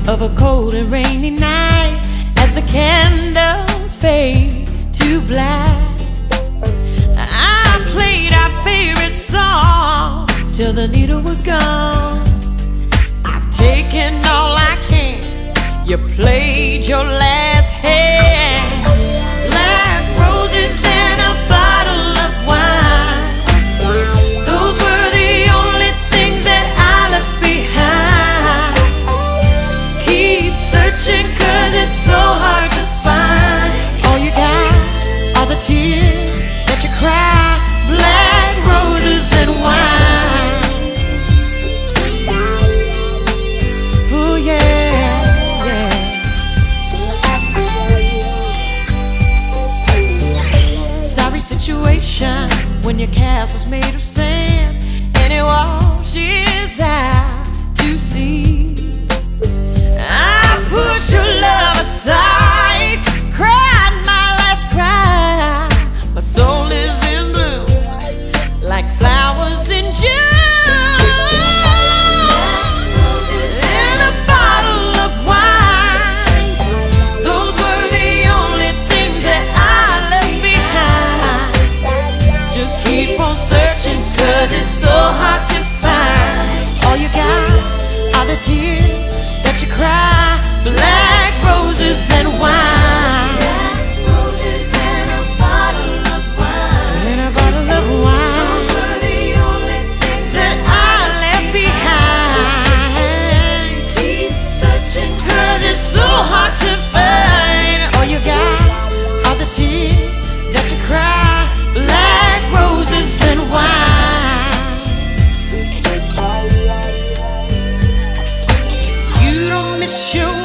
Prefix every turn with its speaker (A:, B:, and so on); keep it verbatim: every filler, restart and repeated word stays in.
A: of a cold and rainy night as the candles fade to black. I played our favorite song till the needle was gone. I've taken all I can. You played your last hand. Black roses and a bottle of wine, those were the only things that I left behind. Keep searching 'cause it's so hard to find. All you got are the tears that you cry. Black roses and wine. Oh yeah, yeah. Sorry situation when your castle's made of sand and it washes out to sea. I put your love aside, cried my last cry. My soul is in bloom like flowers in June. In a bottle of wine, those were the only things that I left behind. Just keep on searching 'cause it's so hard to find. All you got are the tears that you cry. Black roses and wine. Black roses and a bottle of wine. And a bottle of wine. Those were the only things that I left behind. Keep searching 'cause it's so hard to find. All you got are the tears that you cry. Black roses and wine. You don't miss your